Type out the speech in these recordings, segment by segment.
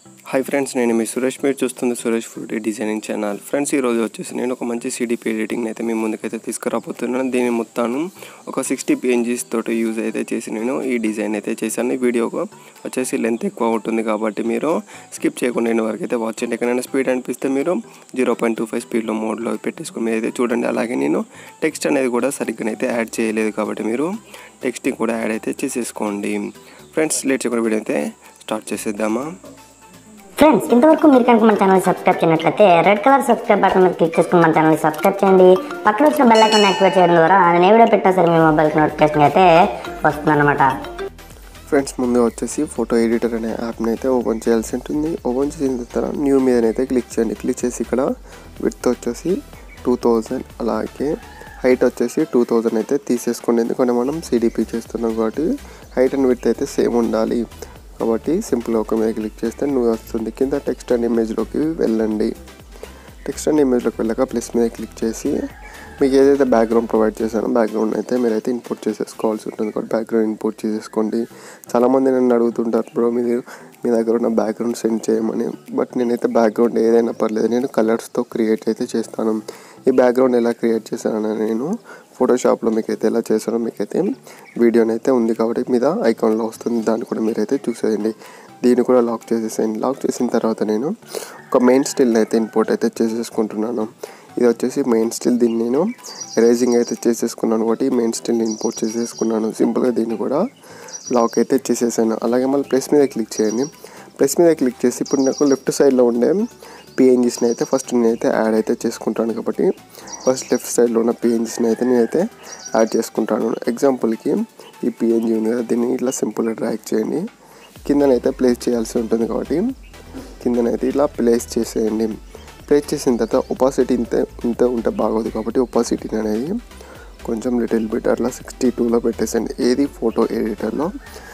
Hi friends, నేను మీ సురేష్. మీరు చూస్తుంది SureshFruite డిజైనింగ్ ఛానల్. ఫ్రెండ్స్, ఈరోజు వచ్చేసి నేను ఒక మంచి CDP ఎడిటింగ్ అయితే మీ ముందుకైతే తీసుకురాబోతున్నాను. దీని మొత్తాన్ని ఒక 60 pages తోటి యూజ్ అయితే చేసి నేను ఈ డిజైన్ అయితే చేశాను. ఈ వీడియో వచ్చేసి లెంత్ ఎక్కువ ఉంటుంది కాబట్టి మీరు స్కిప్ చేయకుండా నేను వరకు అయితే వాచ్ చేయండి. ఎక్కడైనా స్పీడ్ అనిపిస్తే మీరు 0.25 స్పీడ్లో మోడ్లో పెట్టేసుకుని మీరు అయితే చూడండి. అలాగే నేను టెక్స్ట్ అనేది కూడా సరిగ్గానైతే యాడ్ చేయలేదు కాబట్టి మీరు టెక్స్ట్ని కూడా యాడ్ అయితే చేసేసుకోండి. ఫ్రెండ్స్, లేట్ చేయకుండా వీడియో అయితే స్టార్ట్ చేసేద్దామా. ఫ్రెండ్స్, ఇంతవరకు మీరు కనుక మన ఛానల్ సబ్స్క్రైబ్ చేయనట్లయితే రెడ్ కలర్ సబ్స్క్రైబ్ బటన్ మీద క్లిక్ చేసుకుని మన ఛానల్ సబ్స్క్రైబ్ చేయండి. పక్కన వచ్చిన బెల్ ఐకాన్ యాక్టివేట్ చేయడం ద్వారా నేను ఏ వీడియో పెట్టినా సరే మీ మొబైల్కి నోటిఫికేషన్ అయితే వస్తుందన్నమాట. ఫ్రెండ్స్, ముందు వచ్చేసి ఫోటో ఎడిటర్ అనే యాప్ని అయితే ఓపెన్ చేయాల్సి ఉంటుంది. ఓపెన్ చేసిన తర్వాత న్యూ మీదనైతే క్లిక్ చేయండి. క్లిక్ చేసి ఇక్కడ విడ్త్ వచ్చేసి 2000, అలాగే హైట్ వచ్చేసి 2000 అయితే తీసేసుకోండి. ఎందుకంటే మనం CDP చేస్తున్నాం కాబట్టి హైట్ అండ్ విడ్త్ అయితే సేమ్ ఉండాలి. కాబట్టి సింపుల్గా ఒక మీద క్లిక్ చేస్తే నువ్వు వస్తుంది. కింద టెక్స్ట్ అండ్ ఇమేజ్లోకి వెళ్ళండి. టెక్స్ట్ అండ్ ఇమేజ్లోకి వెళ్ళాక ప్లస్ మీద క్లిక్ చేసి మీకు ఏదైతే బ్యాక్గ్రౌండ్ ప్రొవైడ్ చేశానో బ్యాక్గ్రౌండ్ అయితే మీరైతే ఇంపోర్ట్ చేసేసుకోవాల్సి ఉంటుంది. కాబట్టి బ్యాక్గ్రౌండ్ ఇంపోర్ట్ చేసేసుకోండి. చాలామంది నన్ను అడుగుతుంటారు, బ్రో మీ దగ్గర ఉన్న బ్యాక్గ్రౌండ్ సెండ్ చేయమని. బట్ నేనైతే బ్యాక్గ్రౌండ్ ఏదైనా పర్లేదు, నేను కలర్స్తో క్రియేట్ అయితే చేస్తాను. ఈ బ్యాక్గ్రౌండ్ ఎలా క్రియేట్ చేశానని నేను ఫోటోషాప్లో మీకైతే ఎలా చేశానో మీకైతే వీడియోనైతే ఉంది కాబట్టి మీద ఐకాన్లో వస్తుంది. దాన్ని కూడా మీరైతే చూసేయండి. దీన్ని కూడా లాక్ చేసేసేయండి. లాక్ చేసిన తర్వాత నేను ఒక మెయిన్ స్టిల్ని అయితే ఇంపోర్ట్ అయితే చేసేసుకుంటున్నాను. ఇది వచ్చేసి మెయిన్ స్టిల్. దీన్ని నేను ఎరేజింగ్ అయితే చేసేసుకున్నాను కాబట్టి మెయిన్ స్టిల్ని ఇంపోర్ట్ చేసేసుకున్నాను. సింపుల్గా దీన్ని కూడా లాక్ అయితే చేసేసాను. అలాగే మళ్ళీ ప్లస్ మీద క్లిక్ చేయండి. ప్లస్ మీద క్లిక్ చేసి ఇప్పుడు నాకు లెఫ్ట్ సైడ్లో ఉండే PNGస్ని అయితే ఫస్ట్ నేనైతే యాడ్ అయితే చేసుకుంటాను. కాబట్టి ఫస్ట్ లెఫ్ట్ సైడ్లో ఉన్న PNGస్ని అయితే నేనైతే యాడ్ చేసుకుంటాను. ఎగ్జాంపుల్కి ఈ PNG ఉంది కదా, దీన్ని ఇట్లా సింపుల్గా డ్రాగ్ చేయండి. కిందనైతే ప్లేస్ చేయాల్సి ఉంటుంది కాబట్టి కిందనైతే ఇలా ప్లేస్ చేసేయండి. ప్లేస్ చేసిన తర్వాత ఒపాసిటీ ఇంత ఉంటే బాగోదు కాబట్టి ఒపాసిటీని అనేది కొంచెం లిటిల్ బిట్ అట్లా 62లో పెట్టేసండి. ఏది ఫోటో ఎడిటర్లో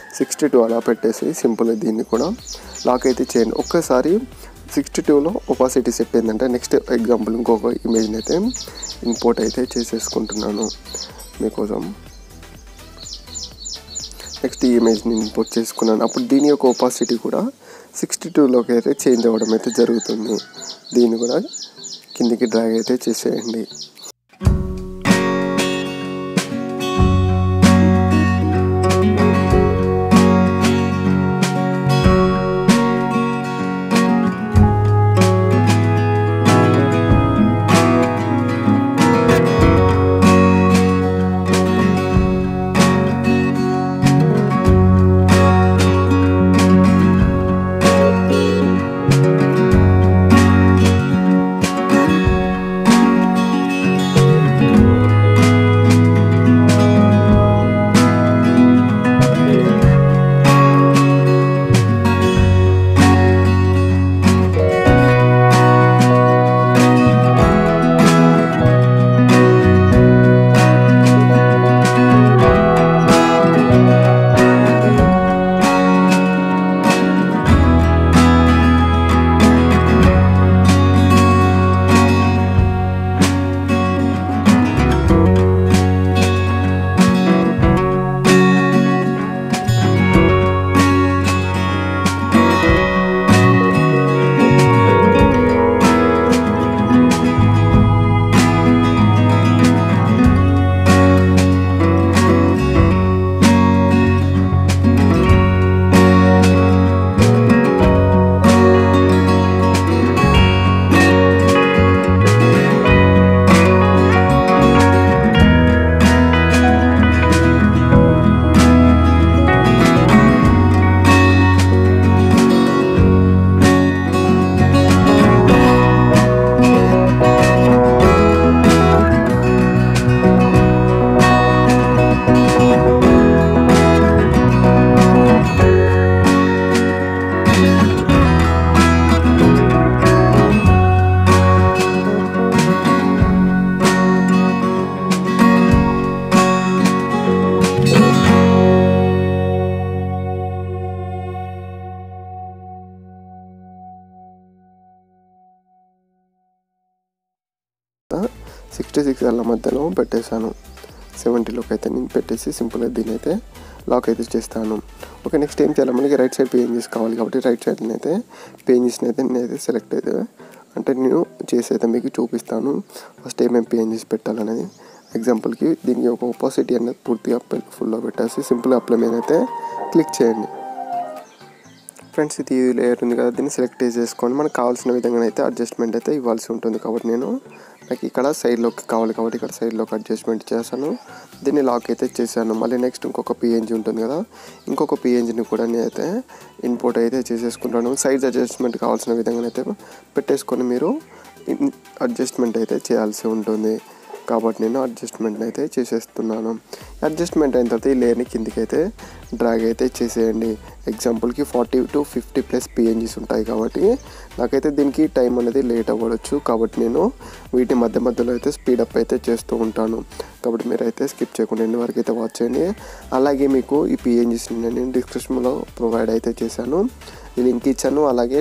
62 అలా పెట్టేసి సింపుల్గా దీన్ని కూడా లాక్ అయితే చేయండి. ఒక్కసారి 62లో ఒపాసిటీ సెట్ అయిందంటే నెక్స్ట్ ఎగ్జాంపుల్ ఇంకొక ఇమేజ్ని అయితే ఇంపోర్ట్ అయితే చేసేసుకుంటున్నాను మీకోసం. నెక్స్ట్ ఈ ఇమేజ్ని ఇంపోర్ట్ చేసుకున్నాను. అప్పుడు దీని యొక్క ఒపాసిటీ కూడా 62లోకి అయితే చేంజ్ అవ్వడం అయితే జరుగుతుంది. దీన్ని కూడా కిందికి డ్రాగ్ అయితే చేసేయండి. తర్వాత 66 అలా మధ్యలో పెట్టేశాను. 70లోకి అయితే నేను పెట్టేసి సింపుల్గా దీని అయితే లాక్ అయితే చేస్తాను. ఓకే, నెక్స్ట్ ఏం చేయాలి, మనకి రైట్ సైడ్ పేజెస్ కావాలి కాబట్టి రైట్ సైడ్ అయితే పేజెస్ని అయితే నేనైతే సెలెక్ట్ అయితే అంటే నేను చేసి అయితే మీకు చూపిస్తాను ఫస్ట్ ఏమేమి పేజెస్ పెట్టాలనేది. ఎగ్జాంపుల్కి దీనికి ఒక ఒపాసిటీ అనేది పూర్తిగా ఫుల్లో పెట్టేసి సింపుల్ అప్లై మీద అయితే క్లిక్ చేయండి. ఫ్రెండ్స్, ఇది లేయర్ ఉంది కదా, దీన్ని సెలెక్ట్ చేసుకొని మనకు కావాల్సిన విధంగా అయితే అడ్జస్ట్మెంట్ అయితే ఇవ్వాల్సి ఉంటుంది. కాబట్టి నాకు ఇక్కడ సైడ్లోకి కావాలి కాబట్టి ఇక్కడ సైడ్లోకి అడ్జస్ట్మెంట్ చేశాను. దీన్ని లాక్ అయితే చేశాను. మళ్ళీ నెక్స్ట్ ఇంకొక పిఎన్జీ ఉంటుంది కదా, ఇంకొక పిఎన్జీని కూడా నేనైతే ఇంపోర్ట్ అయితే చేసేసుకుంటాను. సైజ్ అడ్జస్ట్మెంట్ కావాల్సిన విధంగా అయితే పెట్టేసుకొని మీరు అడ్జస్ట్మెంట్ అయితే చేయాల్సి ఉంటుంది. కాబట్టి నేను అడ్జస్ట్మెంట్ అయితే చేసేస్తున్నాను. అడ్జస్ట్మెంట్ అయిన తర్వాత ఈ లేయర్ని కిందికి అయితే డ్రాగ్ అయితే చేసేయండి. ఎగ్జాంపుల్కి 40 to 50+ పిఎన్జీస్ ఉంటాయి కాబట్టి నాకైతే దీనికి టైం అనేది లేట్ అవ్వచ్చు. కాబట్టి నేను వీటి మధ్యలో అయితే స్పీడప్ అయితే చేస్తూ ఉంటాను. కాబట్టి మీరైతే స్కిప్ చేయకుండా ఎండ్ వరకు అయితే వాచ్ చేయండి. అలాగే మీకు ఈ పిఎన్జీస్ని నేను డిస్క్రిప్షన్లో ప్రొవైడ్ అయితే చేశాను, ఈ లింక్ ఇచ్చాను. అలాగే